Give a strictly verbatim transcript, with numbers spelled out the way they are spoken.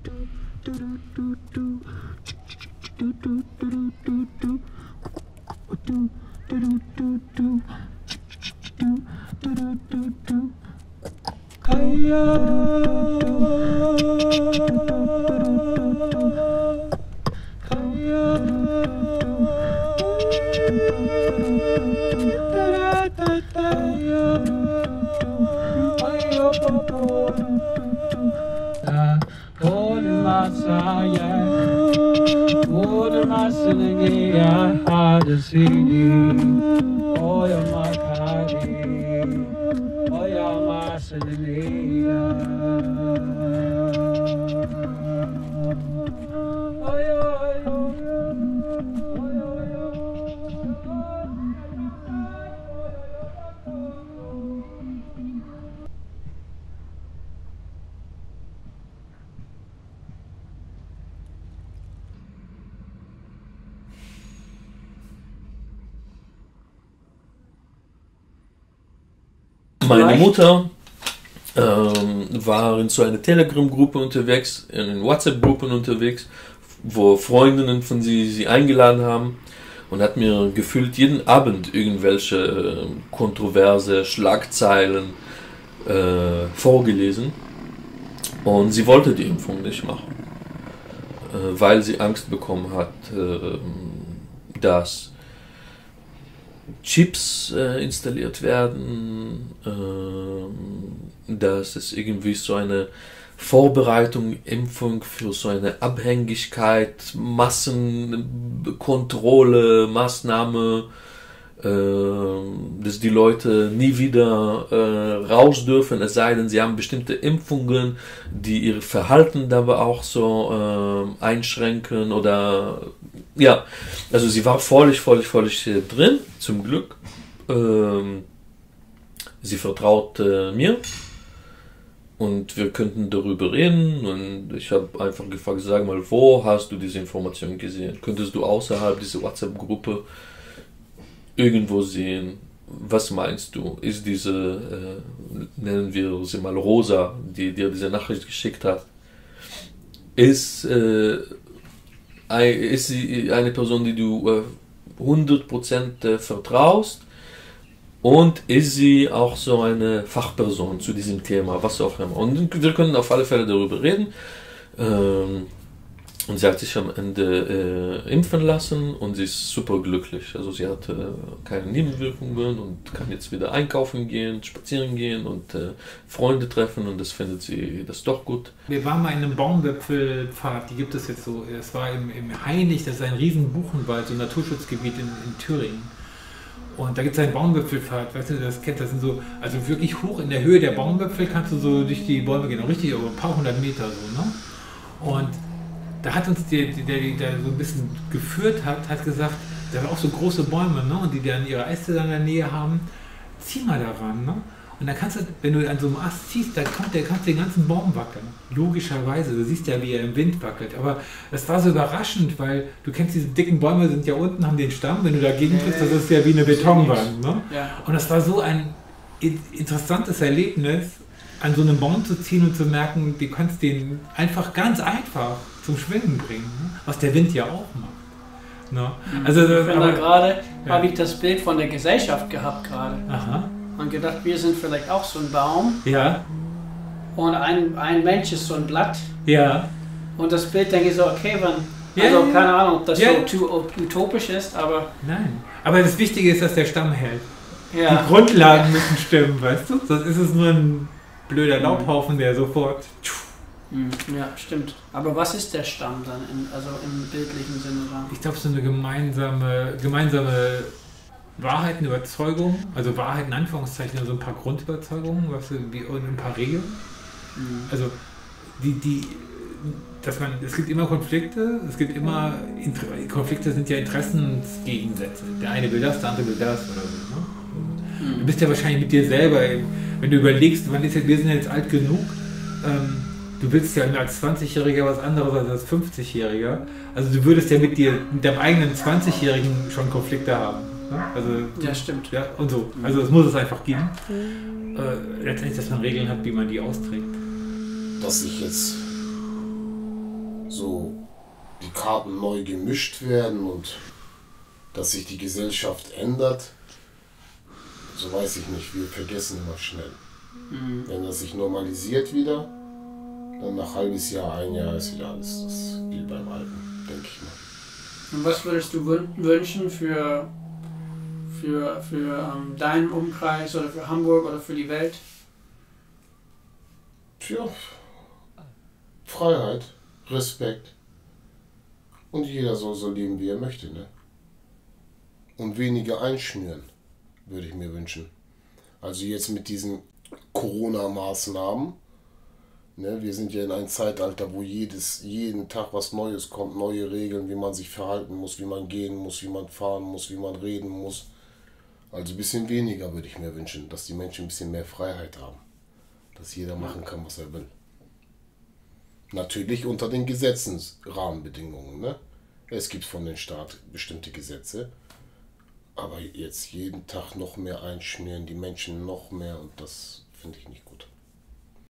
Meine Mutter ähm, war in so einer Telegram-Gruppe unterwegs, in WhatsApp-Gruppen unterwegs, wo Freundinnen von sie sie eingeladen haben und hat mir gefühlt jeden Abend irgendwelche äh, kontroverse Schlagzeilen äh, vorgelesen. Und sie wollte die Impfung nicht machen, äh, weil sie Angst bekommen hat, äh, dass Chips äh, installiert werden, äh, dass es irgendwie so eine Vorbereitung, Impfung für so eine Abhängigkeit, Massenkontrolle, Maßnahme, äh, dass die Leute nie wieder äh, raus dürfen, es sei denn, sie haben bestimmte Impfungen, die ihr Verhalten dabei auch so äh, einschränken oder ja, also sie war völlig, völlig, völlig äh, drin, zum Glück. Ähm, sie vertraut äh, mir und wir könnten darüber reden und ich habe einfach gefragt, sag mal, wo hast du diese Information gesehen? Könntest du außerhalb dieser WhatsApp-Gruppe irgendwo sehen? Was meinst du? Ist diese, äh, nennen wir sie mal Rosa, die dir diese Nachricht geschickt hat, ist... Äh, ist sie eine Person, die du äh, hundert Prozent äh, vertraust und ist sie auch so eine Fachperson zu diesem Thema, was auch immer. Und wir können auf alle Fälle darüber reden. Ähm, und sie hat sich am Ende äh, impfen lassen und sie ist super glücklich. Also sie hatte äh, keine Nebenwirkungen und kann jetzt wieder einkaufen gehen, spazieren gehen und äh, Freunde treffen und das findet sie das doch gut. Wir waren mal in einem Baumwipfelpfad, die gibt es jetzt so, es war im, im Hainich, das ist ein riesen Buchenwald, so ein Naturschutzgebiet in, in Thüringen. Und da gibt es einen Baumwipfelpfad, weißt du, das kennt, das sind so, also wirklich hoch in der Höhe der Baumwipfel kannst du so durch die Bäume gehen, auch richtig über ein paar hundert Meter so, ne? Und da hat uns der, der, der so ein bisschen geführt hat, hat gesagt, da sind auch so große Bäume, ne, und die dann ihre Äste in der Nähe haben, zieh mal daran, ne? Und dann kannst du, wenn du an so einem Ast ziehst, dann kommt der, kannst du den ganzen Baum wackeln. Logischerweise, du siehst ja, wie er im Wind wackelt. Aber das war so überraschend, weil du kennst, diese dicken Bäume sind ja unten, haben den Stamm, wenn du dagegen trittst, das ist ja wie eine Betonwand, ne? Ja. Und das war so ein interessantes Erlebnis, an so einem Baum zu ziehen und zu merken, du kannst den einfach ganz einfach zum Schwingen bringen, ne? Was der Wind ja auch macht. Ne? Also, ich finde, gerade ja. habe ich das Bild von der Gesellschaft gehabt gerade. Aha. Und gedacht, wir sind vielleicht auch so ein Baum. Ja. Und ein, ein Mensch ist so ein Blatt. Ja. Und das Bild denke ich so, okay, wann, ja, also ja. keine Ahnung, ob das ja. so utopisch ist, aber... Nein. Aber das Wichtige ist, dass der Stamm hält. Ja. Die Grundlagen müssen stimmen, weißt du? Sonst ist es nur ein blöder Laubhaufen, der sofort... Ja, stimmt. Aber was ist der Stamm dann, in, also im bildlichen Sinne dann? Ich glaube, so eine gemeinsame, gemeinsame Wahrheiten, Überzeugungen, also Wahrheiten in Anführungszeichen, also ein paar Grundüberzeugungen, was wie und ein paar Regeln. Mhm. Also die, die, dass man, es gibt immer Konflikte, es gibt immer Konflikte sind ja Interessensgegensätze. Der eine will das, der andere will das oder so. Ne? Mhm. Du bist ja wahrscheinlich mit dir selber, wenn du überlegst, wann ist jetzt, wir sind jetzt alt genug. Ähm, Du willst ja als zwanzigjähriger was anderes als als fünfzigjähriger. Also du würdest ja mit dir, mit deinem eigenen zwanzigjährigen schon Konflikte haben. Ne? Also, ja, stimmt. Ja, und so. Also es muss es einfach geben. Äh, letztendlich, dass man Regeln hat, wie man die austrägt. Dass ich jetzt so die Karten neu gemischt werden und dass sich die Gesellschaft ändert, so weiß ich nicht, wir vergessen immer schnell. Mhm. Wenn das sich normalisiert wieder, dann nach halbes Jahr, ein Jahr ist wieder alles das wie beim Alten, denke ich mal. Und was würdest du wünschen für, für, für ähm, deinen Umkreis oder für Hamburg oder für die Welt? Tja, Freiheit, Respekt. Und jeder soll so leben, wie er möchte, ne? Und weniger einschnüren, würde ich mir wünschen. Also jetzt mit diesen Corona-Maßnahmen, ne? Wir sind ja in einem Zeitalter, wo jedes, jeden Tag was Neues kommt, neue Regeln, wie man sich verhalten muss, wie man gehen muss, wie man fahren muss, wie man reden muss. Also ein bisschen weniger würde ich mir wünschen, dass die Menschen ein bisschen mehr Freiheit haben. Dass jeder machen kann, was er will. Natürlich unter den Gesetzesrahmenbedingungen, ne? Es gibt von den Staat bestimmte Gesetze, aber jetzt jeden Tag noch mehr einschnüren, die Menschen noch mehr, und das finde ich nicht gut.